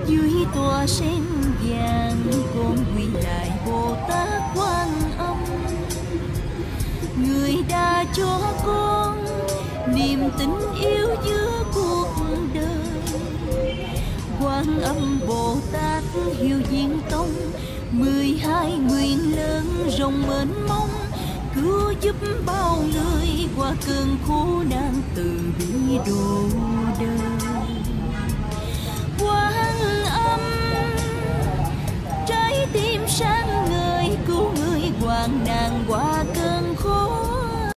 dưới tòa sen vàng con quy lại Bồ Tát Quan Âm, người đã cho con niềm tình yêu giữa cuộc đời. Quan Âm Bồ Tát Hiếu Diên Tông, 12 nguyện lớn rộng mênh mông, cứu giúp bao người qua cơn khổ nạn từ bi độ đời.